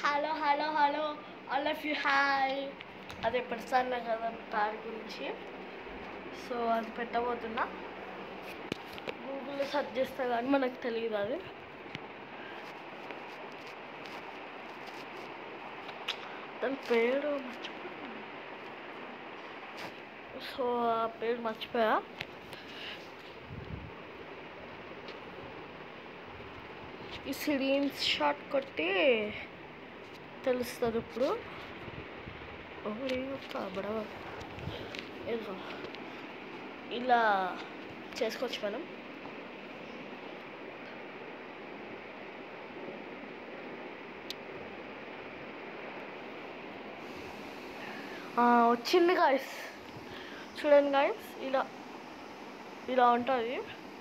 Hello hello hello all of you hi. అదే పెడతాను కదా ప్యాడ్ గురించి. సో అది పెట్టబోతున్నా. గూగుల్లో సెర్చ్ చేస్తే కానీ మనకు తెలియదు అది. దాని పేరు మర్చిపోయా. సో ఆ పేరు మర్చిపోయా. ఈ స్క్రీన్ షాట్ కొట్టి తెలుస్తుంది ఇప్పుడు. బడవ ఏదో ఇలా చేసుకోవచ్చు మనం. వచ్చింది గాయస్, చూడండి గాయస్, ఇలా ఇలా ఉంటుంది.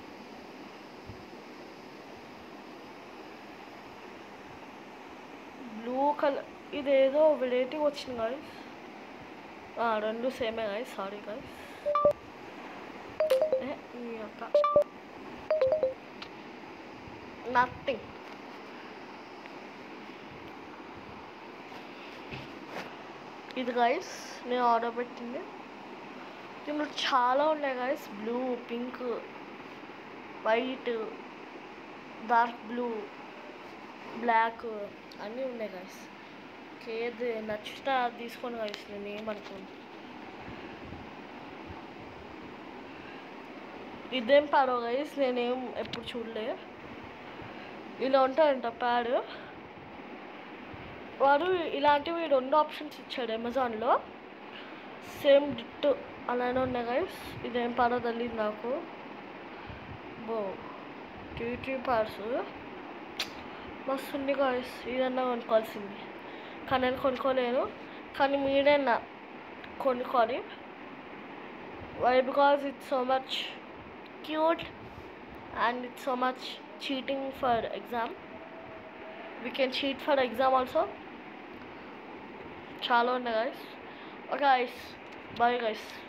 బ్లూ కలర్ ఇదేదో వెరైటీ వచ్చింది గాయస్. రెండు సేమే గాయస్, సారీ గాయస్. నథింగ్. ఇది గాయస్ నేను ఆర్డర్ పెట్టింది. దీనిలో చాలా ఉన్నాయి guys. Blue, pink, white, dark blue, black అన్నీ ఉన్నాయి గాయస్. ఏది నచ్చితే అది తీసుకోండి గాయస్. నేను ఏమనుకోను. ఇదేం ప్యాడో గాయస్, నేనేం ఎప్పుడు చూడలే. ఇలా ఉంటాయంట ప్యాడ్. వాడు ఇలాంటివి 2 ఆప్షన్స్ ఇచ్చాడు అమెజాన్లో. సేమ్ డిట్టు అలానే ఉన్నాయి గాయస్. ఇదేం ప్యాడో తెలియదు నాకు. టీ ప్యాడ్స్ మస్తు ఉంది గాయస్. ఇదన్నా కొనుక్కోవాల్సింది, కానీ నేను కొనుక్కోలేను. కానీ మీరైనా కొనుక్కోవాలి. Why? Because it's so much cute and it's so much cheating for exam. We can cheat for exam also. చాలా ఉన్నాయి guys. Okay guys, bye guys.